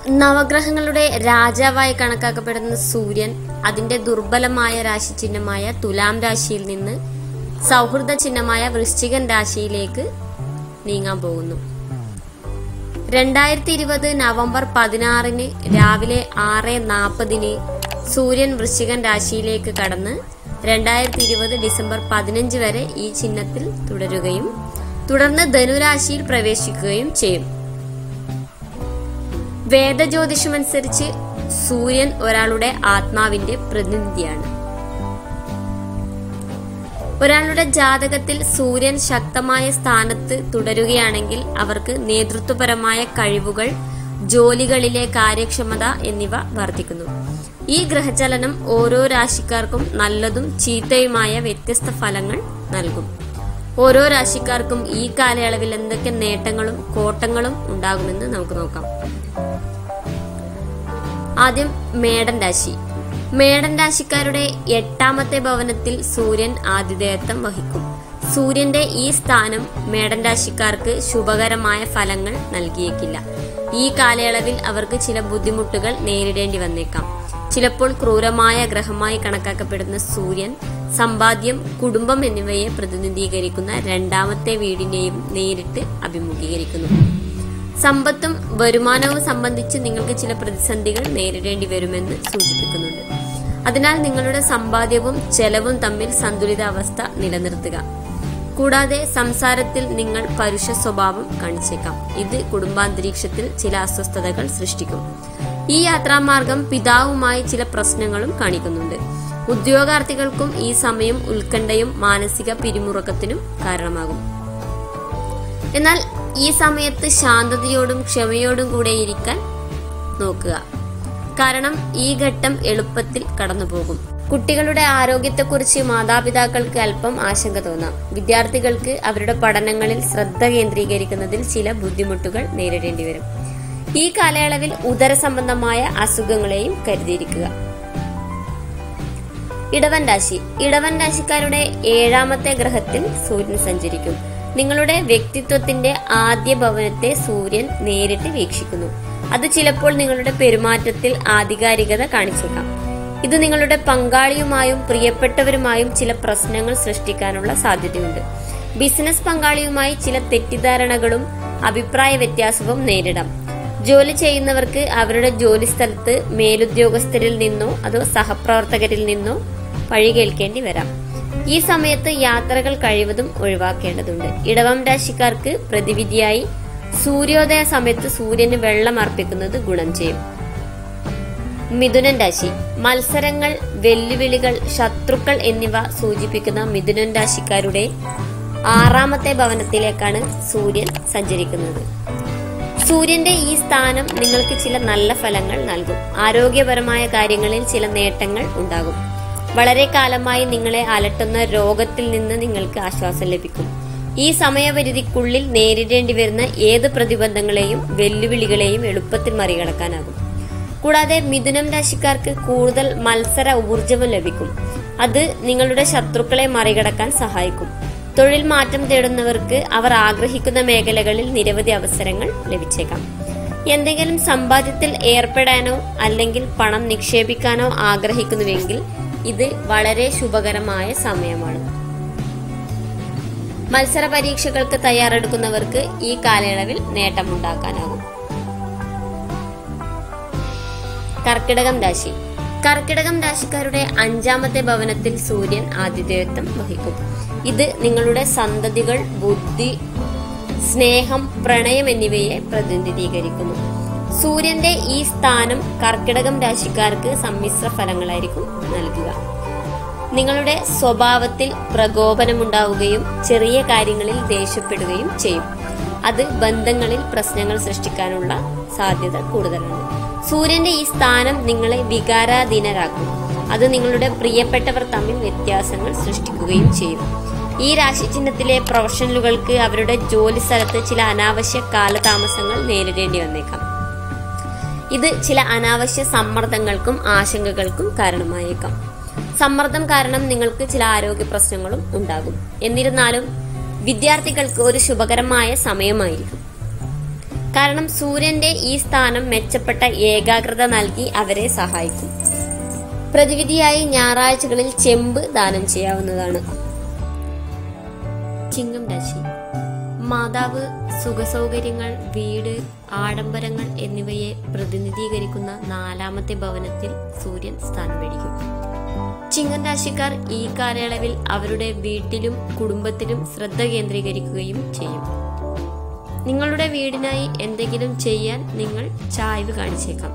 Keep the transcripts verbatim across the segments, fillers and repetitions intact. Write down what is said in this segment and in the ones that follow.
നവഗ്രഹങ്ങളുടെ രാജാവായി കണക്കാക്കപ്പെടുന്ന സൂര്യൻ അതിന്റെ ദുർബലമായ രാശി ചിഹ്നമായ തുലാം രാശിയിൽ നിന്ന് സൗഹൃദ ചിഹ്നമായ വൃശ്ചികൻ രാശിയിലേക്ക് നീങ്ങാൻ പോകുന്നു. രണ്ടായിരത്തി ഇരുപത് നവംബർ പതിനാറിന് രാവിലെ ആറ് നാൽപ്പതിന് സൂര്യൻ വൃശ്ചികൻ രാശിയിലേക്ക് കടന്ന് രണ്ടായിരത്തി ഇരുപത് ഡിസംബർ പതിനഞ്ച് വരെ ഈ ചിഹ്നത്തിൽ തുടരുകയും തുടർന്ന് ധനുരാശിയിൽ പ്രവേശിക്കുകയും ചെയ്യും. വേദജ്യോതിഷമനുസരിച്ച് സൂര്യൻ ഒരാളുടെ ആത്മാവിന്റെ പ്രതിനിധിയാണ്. ഒരാളുടെ ജാതകത്തിൽ സൂര്യൻ ശക്തമായ സ്ഥാനത്ത് തുടരുകയാണെങ്കിൽ അവർക്ക് നേതൃത്വപരമായ കഴിവുകൾ, ജോലികളിലെ കാര്യക്ഷമത എന്നിവ വർദ്ധിക്കുന്നു. ഈ ഗ്രഹചലനം ഓരോ രാശിക്കാർക്കും നല്ലതും ചീത്തയുമായ വ്യത്യസ്ത ഫലങ്ങൾ നൽകും. ഓരോ രാശിക്കാർക്കും ഈ കാലയളവിൽ എന്തൊക്കെ നേട്ടങ്ങളും കോട്ടങ്ങളും ഉണ്ടാകുമെന്ന് നമുക്ക് നോക്കാം. ആദ്യം മേടൻ രാശി. മേടൻ രാശിക്കാരുടെ എട്ടാമത്തെ ഭവനത്തിൽ സൂര്യൻ ആതിഥേയത്വം വഹിക്കും. സൂര്യന്റെ ഈ സ്ഥാനം മേടൻ രാശിക്കാർക്ക് ശുഭകരമായ ഫലങ്ങൾ നൽകിയേക്കില്ല. ഈ കാലയളവിൽ അവർക്ക് ചില ബുദ്ധിമുട്ടുകൾ നേരിടേണ്ടി വന്നേക്കാം. ചിലപ്പോൾ ക്രൂരമായ ഗ്രഹമായി കണക്കാക്കപ്പെടുന്ന സൂര്യൻ സമ്പാദ്യം, കുടുംബം എന്നിവയെ പ്രതിനിധീകരിക്കുന്ന രണ്ടാമത്തെ വീടിനെയും നേരിട്ട് അഭിമുഖീകരിക്കുന്നു. സമ്പത്തും വരുമാനവും സംബന്ധിച്ച് നിങ്ങൾക്ക് ചില പ്രതിസന്ധികൾ നേരിടേണ്ടി വരുമെന്ന് സൂചിപ്പിക്കുന്നുണ്ട്. അതിനാൽ നിങ്ങളുടെ സമ്പാദ്യവും ചെലവും തമ്മിൽ സന്തുലിതാവസ്ഥ നിലനിർത്തുക. കൂടാതെ സംസാരത്തിൽ നിങ്ങൾ പരുഷ സ്വഭാവം കാണിച്ചേക്കാം. ഇത് കുടുംബാന്തരീക്ഷത്തിൽ ചില അസ്വസ്ഥതകൾ സൃഷ്ടിക്കും. ഈ യാത്രാമാർഗം പിതാവുമായി ചില പ്രശ്നങ്ങളും കാണിക്കുന്നുണ്ട്. ഉദ്യോഗാർത്ഥികൾക്കും ഈ സമയം ഉത്കണ്ഠയും മാനസിക പിരിമുറുക്കത്തിനും കാരണമാകും. എന്നാൽ ഈ സമയത്ത് ശാന്തതയോടും ക്ഷമയോടും കൂടെ ഇരിക്കാൻ നോക്കുക. കാരണം ഈ ഘട്ടം എളുപ്പത്തിൽ കടന്നുപോകും. കുട്ടികളുടെ ആരോഗ്യത്തെക്കുറിച്ച് മാതാപിതാക്കൾക്ക് അല്പം ആശങ്ക തോന്നാം. വിദ്യാർത്ഥികൾക്ക് അവരുടെ പഠനങ്ങളിൽ ശ്രദ്ധ കേന്ദ്രീകരിക്കുന്നതിൽ ചില ബുദ്ധിമുട്ടുകൾ നേരിടേണ്ടി വരും. ഈ കാലയളവിൽ ഉദര സംബന്ധമായ അസുഖങ്ങളെയും കരുതിയിരിക്കുക. ഇടവൻ രാശി. ഇടവൻ രാശിക്കാരുടെ ഏഴാമത്തെ ഗ്രഹത്തിൽ സൂര്യൻ സഞ്ചരിക്കും. നിങ്ങളുടെ വ്യക്തിത്വത്തിന്റെ ആദ്യ ഭവനത്തെ സൂര്യൻ നേരിട്ട് വീക്ഷിക്കുന്നു. അത് ചിലപ്പോൾ നിങ്ങളുടെ പെരുമാറ്റത്തിൽ ആധികാരികത കാണിച്ചേക്കാം. ഇത് നിങ്ങളുടെ പങ്കാളിയുമായും പ്രിയപ്പെട്ടവരുമായും ചില പ്രശ്നങ്ങൾ സൃഷ്ടിക്കാനുള്ള സാധ്യതയുണ്ട്. ബിസിനസ് പങ്കാളിയുമായി ചില തെറ്റിദ്ധാരണകളും അഭിപ്രായ വ്യത്യാസവും നേരിടാം. ജോലി ചെയ്യുന്നവർക്ക് അവരുടെ ജോലി സ്ഥലത്ത് മേലുദ്യോഗസ്ഥരിൽ നിന്നോ അതോ സഹപ്രവർത്തകരിൽ നിന്നോ പഴി കേൾക്കേണ്ടി വരാം. ഈ സമയത്ത് യാത്രകൾ കഴിവതും ഒഴിവാക്കേണ്ടതുണ്ട്. ഇടവം രാശിക്കാർക്ക് പ്രതിവിധിയായി സൂര്യോദയ സമയത്ത് സൂര്യന് വെള്ളം അർപ്പിക്കുന്നത് ഗുണം ചെയ്യും. മിഥുനൻ രാശി. മത്സരങ്ങൾ, വെല്ലുവിളികൾ, ശത്രുക്കൾ എന്നിവ സൂചിപ്പിക്കുന്ന മിഥുനൻ രാശിക്കാരുടെ ആറാമത്തെ ഭവനത്തിലേക്കാണ് സൂര്യൻ സഞ്ചരിക്കുന്നത്. സൂര്യന്റെ ഈ സ്ഥാനം നിങ്ങൾക്ക് ചില നല്ല ഫലങ്ങൾ നൽകും. ആരോഗ്യപരമായ കാര്യങ്ങളിൽ ചില നേട്ടങ്ങൾ ഉണ്ടാകും. വളരെ കാലമായി നിങ്ങളെ അലട്ടുന്ന രോഗത്തിൽ നിന്ന് നിങ്ങൾക്ക് ആശ്വാസം ലഭിക്കും. ഈ സമയപരിധിക്കുള്ളിൽ നേരിടേണ്ടി വരുന്ന ഏത് പ്രതിബന്ധങ്ങളെയും വെല്ലുവിളികളെയും എളുപ്പത്തിൽ മറികടക്കാനാകും. കൂടാതെ മിഥുനം രാശിക്കാർക്ക് കൂടുതൽ മത്സര ഊർജവും ലഭിക്കും. അത് നിങ്ങളുടെ ശത്രുക്കളെ മറികടക്കാൻ സഹായിക്കും. തൊഴിൽ മാറ്റം തേടുന്നവർക്ക് അവർ ആഗ്രഹിക്കുന്ന മേഖലകളിൽ നിരവധി അവസരങ്ങൾ ലഭിച്ചേക്കാം. എന്തെങ്കിലും സമ്പാദ്യത്തിൽ ഏർപ്പെടാനോ അല്ലെങ്കിൽ പണം നിക്ഷേപിക്കാനോ ആഗ്രഹിക്കുന്നുവെങ്കിൽ ഇത് വളരെ ശുഭകരമായ സമയമാണ്. മത്സര പരീക്ഷകൾക്ക് തയ്യാറെടുക്കുന്നവർക്ക് ഈ കാലയളവിൽ നേട്ടമുണ്ടാക്കാനാകും. കർക്കിടകം രാശി. കർക്കിടകം രാശിക്കാരുടെ അഞ്ചാമത്തെ ഭവനത്തിൽ സൂര്യൻ ആതിഥേയത്വം വഹിക്കും. ഇത് നിങ്ങളുടെ സന്തതികൾ, ബുദ്ധി, സ്നേഹം, പ്രണയം എന്നിവയെ പ്രതിനിധീകരിക്കുന്നു. സൂര്യന്റെ ഈ സ്ഥാനം കർക്കിടകം രാശിക്കാർക്ക് സമ്മിശ്ര ഫലങ്ങളായിരിക്കും നൽകുക. നിങ്ങളുടെ സ്വഭാവത്തിൽ പ്രകോപനമുണ്ടാവുകയും ചെറിയ കാര്യങ്ങളിൽ ദേഷ്യപ്പെടുകയും ചെയ്യും. അത് ബന്ധങ്ങളിൽ പ്രശ്നങ്ങൾ സൃഷ്ടിക്കാനുള്ള സാധ്യത കൂടുതലാണ്. സൂര്യന്റെ ഈ സ്ഥാനം നിങ്ങളെ വികാരാധീനരാക്കും. അത് നിങ്ങളുടെ പ്രിയപ്പെട്ടവർ തമ്മിൽ വ്യത്യാസങ്ങൾ സൃഷ്ടിക്കുകയും ചെയ്യും. ഈ രാശിചിഹ്നത്തിലെ പ്രൊഫഷണലുകൾക്ക് അവരുടെ ജോലി സ്ഥലത്ത് ചില അനാവശ്യ കാലതാമസങ്ങൾ നേരിടേണ്ടി വന്നേക്കാം. ഇത് ചില അനാവശ്യ സമ്മർദ്ദങ്ങൾക്കും ആശങ്കകൾക്കും കാരണമായേക്കാം. സമ്മർദ്ദം കാരണം നിങ്ങൾക്ക് ചില ആരോഗ്യ പ്രശ്നങ്ങളും ഉണ്ടാകും. എന്നിരുന്നാലും വിദ്യാർത്ഥികൾക്ക് ഒരു ശുഭകരമായ സമയമായിരിക്കും. കാരണം സൂര്യന്റെ ഈ സ്ഥാനം മെച്ചപ്പെട്ട ഏകാഗ്രത നൽകി അവരെ സഹായിക്കും. പ്രതിവിധിയായി ഞായറാഴ്ചകളിൽ ചെമ്പ് ദാനം ചെയ്യാവുന്നതാണ്. ചിങ്ങം രാശി. മാതാവ്, സുഖസൗകര്യങ്ങൾ, വീട്, ആഡംബരങ്ങൾ എന്നിവയെ പ്രതിനിധീകരിക്കുന്ന നാലാമത്തെ ഭവനത്തിൽ സൂര്യൻ സ്ഥാനം പിടിക്കും. ചിങ്ങം രാശിക്കാർ ഈ കാലയളവിൽ അവരുടെ വീട്ടിലും കുടുംബത്തിലും ശ്രദ്ധ കേന്ദ്രീകരിക്കുകയും ചെയ്യും. നിങ്ങളുടെ വീടിനായി എന്തെങ്കിലും ചെയ്യാൻ നിങ്ങൾ ചായ്വ് കാണിച്ചേക്കാം.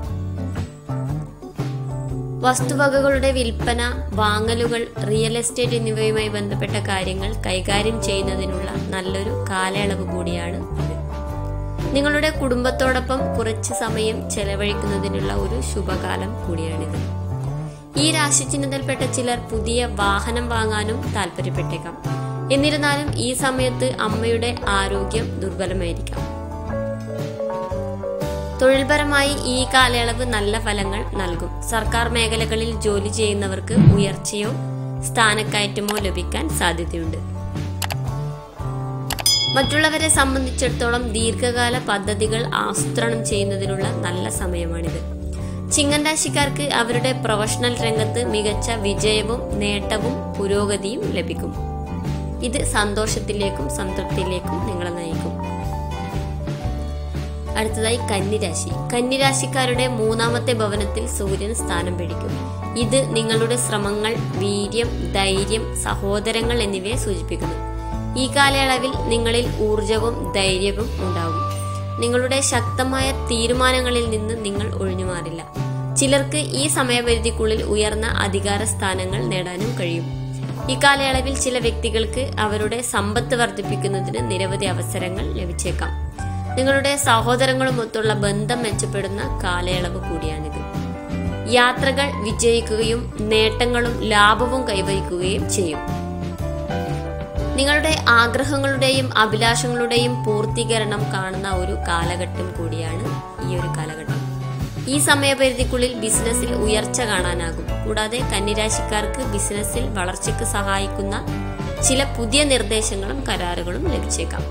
വസ്തുവകകളുടെ വിൽപ്പന, വാങ്ങലുകൾ, റിയൽ എസ്റ്റേറ്റ് എന്നിവയുമായി ബന്ധപ്പെട്ട കാര്യങ്ങൾ കൈകാര്യം ചെയ്യുന്നതിനുള്ള നല്ലൊരു കാലയളവ് കൂടിയാണ് ഇത്. നിങ്ങളുടെ കുടുംബത്തോടൊപ്പം കുറച്ച് സമയം ചെലവഴിക്കുന്നതിനുള്ള ഒരു ശുഭകാലം കൂടിയാണിത്. ഈ രാശിചിഹ്നത്തിൽപ്പെട്ട ചിലർ പുതിയ വാഹനം വാങ്ങാനും താല്പര്യപ്പെട്ടേക്കാം. എന്നിരുന്നാലും ഈ സമയത്ത് അമ്മയുടെ ആരോഗ്യം ദുർബലമായിരിക്കാം. തൊഴിൽപരമായി ഈ കാലയളവ് നല്ല ഫലങ്ങൾ നൽകും. സർക്കാർ മേഖലകളിൽ ജോലി ചെയ്യുന്നവർക്ക് ഉയർച്ചയോ സ്ഥാനക്കയറ്റമോ ലഭിക്കാൻ സാധ്യതയുണ്ട്. മറ്റുള്ളവരെ സംബന്ധിച്ചിടത്തോളം ദീർഘകാല പദ്ധതികൾ ആസൂത്രണം ചെയ്യുന്നതിനുള്ള നല്ല സമയമാണിത്. ചിങ്ങം രാശിക്കാർക്ക് അവരുടെ പ്രൊഫഷണൽ രംഗത്ത് മികച്ച വിജയവും നേട്ടവും പുരോഗതിയും ലഭിക്കും. ഇത് സന്തോഷത്തിലേക്കും സംതൃപ്തിയിലേക്കും നിങ്ങളെ നയിക്കും. അടുത്തതായി കന്നിരാശി. കന്നിരാശിക്കാരുടെ മൂന്നാമത്തെ ഭവനത്തിൽ സൂര്യൻ സ്ഥാനം പിടിക്കും. ഇത് നിങ്ങളുടെ ശ്രമങ്ങൾ, വീര്യം, ധൈര്യം, സഹോദരങ്ങൾ എന്നിവയെ സൂചിപ്പിക്കുന്നു. ഈ കാലയളവിൽ നിങ്ങളിൽ ഊർജവും ധൈര്യവും ഉണ്ടാകും. നിങ്ങളുടെ ശക്തമായ തീരുമാനങ്ങളിൽ നിന്ന് നിങ്ങൾ ഒഴിഞ്ഞുമാറില്ല. ചിലർക്ക് ഈ സമയപരിധിക്കുള്ളിൽ ഉയർന്ന അധികാര സ്ഥാനങ്ങൾ നേടാനും കഴിയും. ഈ കാലയളവിൽ ചില വ്യക്തികൾക്ക് അവരുടെ സമ്പത്ത് വർദ്ധിപ്പിക്കുന്നതിന് നിരവധി അവസരങ്ങൾ ലഭിച്ചേക്കാം. നിങ്ങളുടെ സഹോദരങ്ങളുമൊത്തുള്ള ബന്ധം മെച്ചപ്പെടുന്ന കാലയളവ് കൂടിയാണിത്. യാത്രകൾ വിജയിക്കുകയും നേട്ടങ്ങളും ലാഭവും കൈവരിക്കുകയും ചെയ്യും. നിങ്ങളുടെ ആഗ്രഹങ്ങളുടെയും അഭിലാഷങ്ങളുടെയും പൂർത്തീകരണം കാണുന്ന ഒരു കാലഘട്ടം കൂടിയാണ് ഈ ഒരു കാലഘട്ടം. ഈ സമയപരിധിക്കുള്ളിൽ ബിസിനസ്സിൽ ഉയർച്ച കാണാനാകും. കൂടാതെ കന്നിരാശിക്കാർക്ക് ബിസിനസ്സിൽ വളർച്ചയ്ക്ക് സഹായിക്കുന്ന ചില പുതിയ നിർദ്ദേശങ്ങളും കരാറുകളും ലഭിച്ചേക്കാം.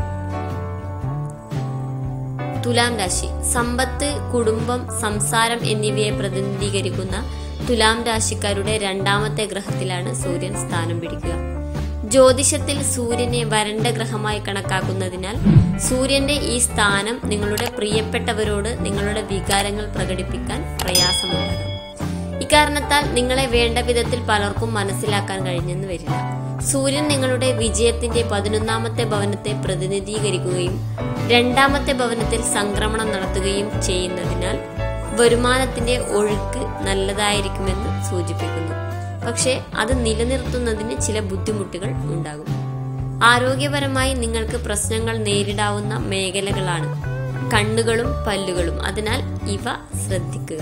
തുലാം രാശി. സമ്പത്ത്, കുടുംബം, സംസാരം എന്നിവയെ പ്രതിനിധീകരിക്കുന്ന തുലാം രാശിക്കാരുടെ രണ്ടാമത്തെ ഗ്രഹത്തിലാണ് സൂര്യൻ സ്ഥാനം പിടിക്കുക. ജ്യോതിഷത്തിൽ സൂര്യനെ വരണ്ട ഗ്രഹമായി കണക്കാക്കുന്നതിനാൽ സൂര്യന്റെ ഈ സ്ഥാനം നിങ്ങളുടെ പ്രിയപ്പെട്ടവരോട് നിങ്ങളുടെ വികാരങ്ങൾ പ്രകടിപ്പിക്കാൻ പ്രയാസമുണ്ടാകും. ഇക്കാരണത്താൽ നിങ്ങളെ വേണ്ട വിധത്തിൽ പലർക്കും മനസ്സിലാക്കാൻ കഴിഞ്ഞെന്ന് വരില്ല. സൂര്യൻ നിങ്ങളുടെ വിജയത്തിന്റെ പതിനൊന്നാമത്തെ ഭവനത്തെ പ്രതിനിധീകരിക്കുകയും രണ്ടാമത്തെ ഭവനത്തിൽ സംക്രമണം നടത്തുകയും ചെയ്യുന്നതിനാൽ വരുമാനത്തിന്റെ ഒഴുക്ക് നല്ലതായിരിക്കുമെന്ന് സൂചിപ്പിക്കുന്നു. പക്ഷേ അത് നിലനിർത്തുന്നതിന് ചില ബുദ്ധിമുട്ടുകൾ ഉണ്ടാകും. ആരോഗ്യപരമായി നിങ്ങൾക്ക് പ്രശ്നങ്ങൾ നേരിടാവുന്ന മേഖലകളാണ് കണ്ണുകളും പല്ലുകളും. അതിനാൽ ഇവ ശ്രദ്ധിക്കുക.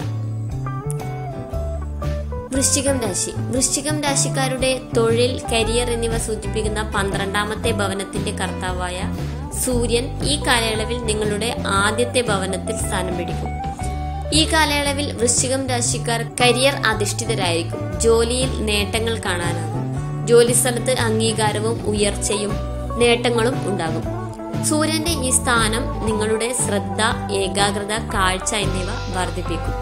വൃശ്ചികം രാശി. വൃശ്ചികം രാശിക്കാരുടെ തൊഴിൽ, കരിയർ എന്നിവ സൂചിപ്പിക്കുന്ന പന്ത്രണ്ടാമത്തെ ഭവനത്തിന്റെ കർത്താവായ സൂര്യൻ ഈ കാലയളവിൽ നിങ്ങളുടെ ആദ്യത്തെ ഭവനത്തിൽ സ്ഥാനം പിടിക്കും. ഈ കാലയളവിൽ വൃശ്ചികം രാശിക്കാർ കരിയർ അധിഷ്ഠിതരായിരിക്കും. ജോലിയിൽ നേട്ടങ്ങൾ കാണാനാകും. ജോലിസ്ഥലത്ത് അംഗീകാരവും ഉയർച്ചയും നേട്ടങ്ങളും ഉണ്ടാകും. സൂര്യന്റെ ഈ സ്ഥാനം നിങ്ങളുടെ ശ്രദ്ധ, ഏകാഗ്രത, കാഴ്ച എന്നിവ വർദ്ധിപ്പിക്കും.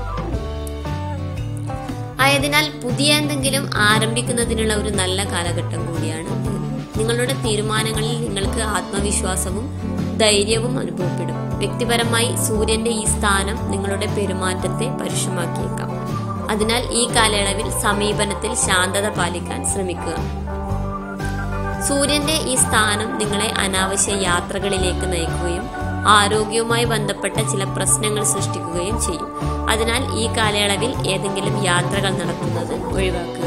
ആയതിനാൽ പുതിയ എന്തെങ്കിലും ആരംഭിക്കുന്നതിനുള്ള ഒരു നല്ല കാലഘട്ടം കൂടിയാണ് ഇത്. നിങ്ങളുടെ തീരുമാനങ്ങളിൽ നിങ്ങൾക്ക് ആത്മവിശ്വാസവും ധൈര്യവും അനുഭവപ്പെടും. വ്യക്തിപരമായി സൂര്യന്റെ ഈ സ്ഥാനം നിങ്ങളുടെ പെരുമാറ്റത്തെ പരുഷമാക്കിയേക്കാം. അതിനാൽ ഈ കാലയളവിൽ സമീപനത്തിൽ ശാന്തത പാലിക്കാൻ ശ്രമിക്കുക. സൂര്യന്റെ ഈ സ്ഥാനം നിങ്ങളെ അനാവശ്യ യാത്രകളിലേക്ക് നയിക്കുകയും ആരോഗ്യവുമായി ബന്ധപ്പെട്ട ചില പ്രശ്നങ്ങൾ സൃഷ്ടിക്കുകയും ചെയ്യും. അതിനാൽ ഈ കാലയളവിൽ ഏതെങ്കിലും യാത്രകൾ നടത്തുന്നത് ഒഴിവാക്കുക.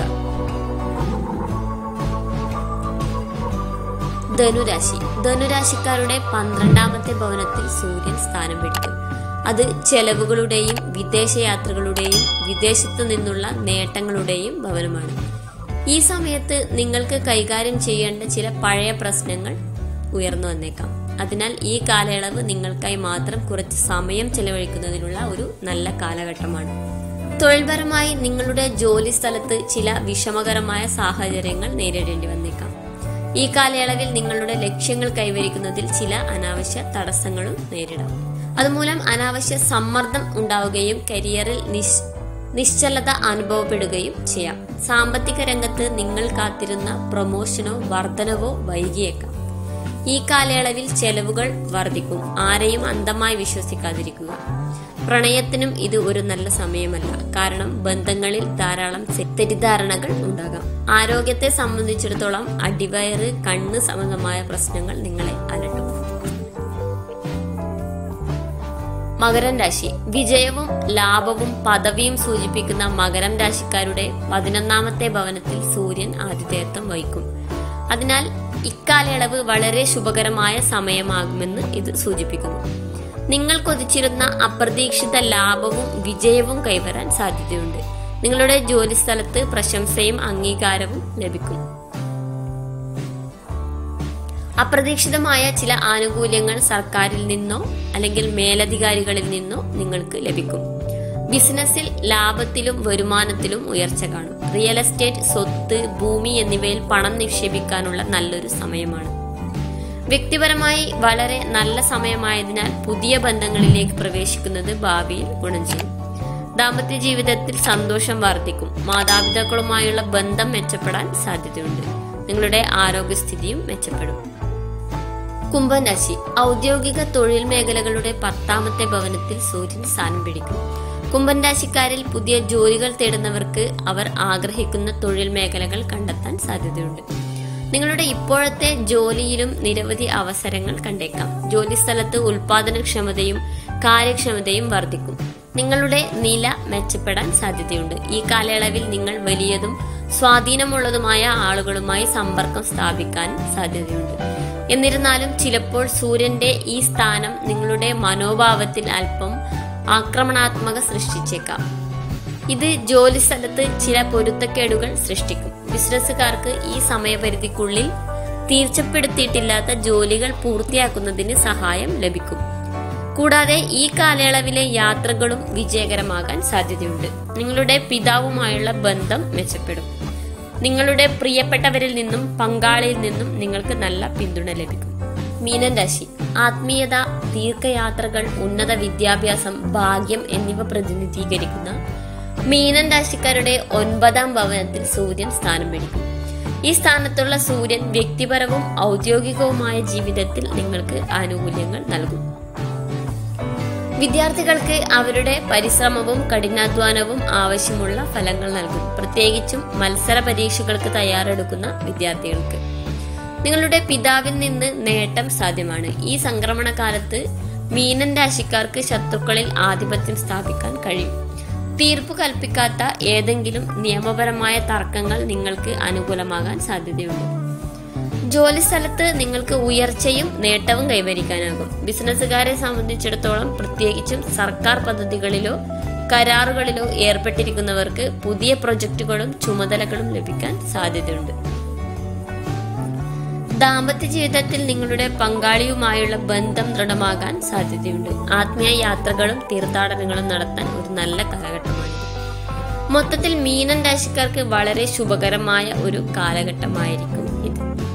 ധനുരാശി. ധനുരാശിക്കാരുടെ പന്ത്രണ്ടാമത്തെ ഭവനത്തിൽ സൂര്യൻ സ്ഥാനം പിടിക്കും. അത് ചെലവുകളുടെയും വിദേശയാത്രകളുടെയും വിദേശത്തു നിന്നുള്ള നേട്ടങ്ങളുടെയും ഭവനമാണ്. ഈ സമയത്ത് നിങ്ങൾക്ക് കൈകാര്യം ചെയ്യേണ്ട ചില പഴയ പ്രശ്നങ്ങൾ ഉയർന്നു വന്നേക്കാം. അതിനാൽ ഈ കാലയളവ് നിങ്ങൾക്കായി മാത്രം കുറച്ച് സമയം ചെലവഴിക്കുന്നതിനുള്ള ഒരു നല്ല കാലഘട്ടമാണ്. തൊഴിൽപരമായി നിങ്ങളുടെ ജോലി സ്ഥലത്ത് ചില വിഷമകരമായ സാഹചര്യങ്ങൾ നേരിടേണ്ടി വന്നേക്കാം. ഈ കാലയളവിൽ നിങ്ങളുടെ ലക്ഷ്യങ്ങൾ കൈവരിക്കുന്നതിൽ ചില അനാവശ്യ തടസ്സങ്ങളും നേരിടാം. അതുമൂലം അനാവശ്യ സമ്മർദ്ദം ഉണ്ടാവുകയും കരിയറിൽ നിശ് നിശ്ചലത അനുഭവപ്പെടുകയും ചെയ്യാം. സാമ്പത്തിക രംഗത്ത് നിങ്ങൾ കാത്തിരുന്ന പ്രൊമോഷനോ വർധനവോ വൈകിയേക്കാം. ഈ കാലയളവിൽ ചെലവുകൾ വർദ്ധിക്കും. ആരെയും അന്ധമായി വിശ്വസിക്കാതിരിക്കുക. പ്രണയത്തിനും ഇത് ഒരു നല്ല സമയമല്ല. കാരണം ബന്ധങ്ങളിൽ ധാരാളം തെറ്റിദ്ധാരണകൾ ഉണ്ടാകാം. ആരോഗ്യത്തെ സംബന്ധിച്ചിടത്തോളം അടിവയറ്, കണ്ണ് സംബന്ധമായ പ്രശ്നങ്ങൾ നിങ്ങളെ അലട്ടും. മകരം രാശി. വിജയവും ലാഭവും പദവിയും സൂചിപ്പിക്കുന്ന മകരം രാശിക്കാരുടെ പതിനൊന്നാമത്തെ ഭവനത്തിൽ സൂര്യൻ ആതിഥേയത്വം വഹിക്കും. അതിനാൽ ഇക്കാലയളവ് വളരെ ശുഭകരമായ സമയമാകുമെന്ന് ഇത് സൂചിപ്പിക്കുന്നു. നിങ്ങൾ കൊതിച്ചിരുന്ന അപ്രതീക്ഷിത ലാഭവും വിജയവും കൈവരാൻ സാധ്യതയുണ്ട്. നിങ്ങളുടെ ജോലിസ്ഥലത്ത് പ്രശംസയും അംഗീകാരവും ലഭിക്കും. അപ്രതീക്ഷിതമായ ചില ആനുകൂല്യങ്ങൾ സർക്കാരിൽ നിന്നോ അല്ലെങ്കിൽ മേലധികാരികളിൽ നിന്നോ നിങ്ങൾക്ക് ലഭിക്കും. ബിസിനസ്സിൽ ലാഭത്തിലും വരുമാനത്തിലും ഉയർച്ച കാണും. റിയൽ എസ്റ്റേറ്റ്, സ്വത്ത്, ഭൂമി എന്നിവയിൽ പണം നിക്ഷേപിക്കാനുള്ള നല്ലൊരു സമയമാണ്. വ്യക്തിപരമായി വളരെ നല്ല സമയമായതിനാൽ പുതിയ ബന്ധങ്ങളിലേക്ക് പ്രവേശിക്കുന്നത് ഭാവിയിൽ ഗുണം ചെയ്യും. ദാമ്പത്യ ജീവിതത്തിൽ സന്തോഷം വർദ്ധിക്കും. മാതാപിതാക്കളുമായുള്ള ബന്ധം മെച്ചപ്പെടാൻ സാധ്യതയുണ്ട്. നിങ്ങളുടെ ആരോഗ്യസ്ഥിതിയും മെച്ചപ്പെടും. കുംഭം രാശി. ഔദ്യോഗിക തൊഴിൽ മേഖലകളുടെ പത്താമത്തെ ഭവനത്തിൽ സൂര്യൻ സ്ഥാനം പിടിക്കും. കുംഭം രാശിക്കാരിൽ പുതിയ ജോലികൾ തേടുന്നവർക്ക് അവർ ആഗ്രഹിക്കുന്ന തൊഴിൽ മേഖലകൾ കണ്ടെത്താൻ സാധ്യതയുണ്ട്. നിങ്ങളുടെ ഇപ്പോഴത്തെ ജോലിയിലും നിരവധി അവസരങ്ങൾ കണ്ടേക്കാം. ജോലിസ്ഥലത്ത് ഉൽപാദനക്ഷമതയും കാര്യക്ഷമതയും വർദ്ധിക്കും. നിങ്ങളുടെ നില മെച്ചപ്പെടാൻ സാധ്യതയുണ്ട്. ഈ കാലയളവിൽ നിങ്ങൾ വലിയതും സ്വാധീനമുള്ളതുമായ ആളുകളുമായി സമ്പർക്കം സ്ഥാപിക്കാൻ സാധ്യതയുണ്ട്. എന്നിരുന്നാലും ചിലപ്പോൾ സൂര്യന്റെ ഈ സ്ഥാനം നിങ്ങളുടെ മനോഭാവത്തിൽ അല്പം ആക്രമണാത്മക സൃഷ്ടിച്ചേക്കാം. ഇത് ജോലിസ്ഥലത്ത് ചില പൊരുത്തക്കേടുകൾ സൃഷ്ടിക്കും. ബിസിനസ്സുകാർക്ക് ഈ സമയപരിധിക്കുള്ളിൽ തീർച്ചപ്പെടുത്തിയിട്ടില്ലാത്ത ജോലികൾ പൂർത്തിയാക്കുന്നതിന് സഹായം ലഭിക്കും. കൂടാതെ ഈ കാലയളവിലെ യാത്രകളും വിജയകരമാകാൻ സാധ്യതയുണ്ട്. നിങ്ങളുടെ പിതാവുമായുള്ള ബന്ധം മെച്ചപ്പെടും. നിങ്ങളുടെ പ്രിയപ്പെട്ടവരിൽ നിന്നും പങ്കാളിയിൽ നിന്നും നിങ്ങൾക്ക് നല്ല പിന്തുണ ലഭിക്കും. മീനൻ രാശി. ആത്മീയത, ദീർഘയാത്രകൾ, ഉന്നത വിദ്യാഭ്യാസം, ഭാഗ്യം എന്നിവ പ്രതിനിധീകരിക്കുന്ന മീനൻ രാശിക്കാരുടെ ഒൻപതാം ഭവനത്തിൽ സൂര്യൻ സ്ഥാനം പിടിക്കും. ഈ സ്ഥാനത്തുള്ള സൂര്യൻ വ്യക്തിപരവും ഔദ്യോഗികവുമായ ജീവിതത്തിൽ നിങ്ങൾക്ക് ആനുകൂല്യങ്ങൾ നൽകും. വിദ്യാർത്ഥികൾക്ക് അവരുടെ പരിശ്രമവും കഠിനാധ്വാനവും ആവശ്യമുള്ള ഫലങ്ങൾ നൽകും. പ്രത്യേകിച്ചും മത്സര പരീക്ഷകൾക്ക് തയ്യാറെടുക്കുന്ന വിദ്യാർത്ഥികൾക്ക് നിങ്ങളുടെ പിതാവിൽ നിന്ന് നേട്ടം സാധ്യമാണ്. ഈ സംക്രമണ കാലത്ത് മീനൻ രാശിക്കാർക്ക് ശത്രുക്കളിൽ ആധിപത്യം സ്ഥാപിക്കാൻ കഴിയും. തീർപ്പ് കൽപ്പിക്കാത്ത ഏതെങ്കിലും നിയമപരമായ തർക്കങ്ങൾ നിങ്ങൾക്ക് അനുകൂലമാകാൻ സാധ്യതയുണ്ട്. ജോലിസ്ഥലത്ത് നിങ്ങൾക്ക് ഉയർച്ചയും നേട്ടവും കൈവരിക്കാനാകും. ബിസിനസ്സുകാരെ സംബന്ധിച്ചിടത്തോളം പ്രത്യേകിച്ചും സർക്കാർ പദ്ധതികളിലോ കരാറുകളിലോ ഏർപ്പെട്ടിരിക്കുന്നവർക്ക് പുതിയ പ്രൊജക്ടുകളും ചുമതലകളും ലഭിക്കാൻ സാധ്യതയുണ്ട്. ദാമ്പത്യ ജീവിതത്തിൽ നിങ്ങളുടെ പങ്കാളിയുമായുള്ള ബന്ധം ദൃഢമാകാൻ സാധ്യതയുണ്ട്. ആത്മീയ യാത്രകളും തീർത്ഥാടനങ്ങളും നടത്താൻ ഒരു നല്ല കാലഘട്ടമാണിത്. മൊത്തത്തിൽ മീനൻ രാശിക്കാർക്ക് വളരെ ശുഭകരമായ ഒരു കാലഘട്ടമായിരിക്കും ഇത്.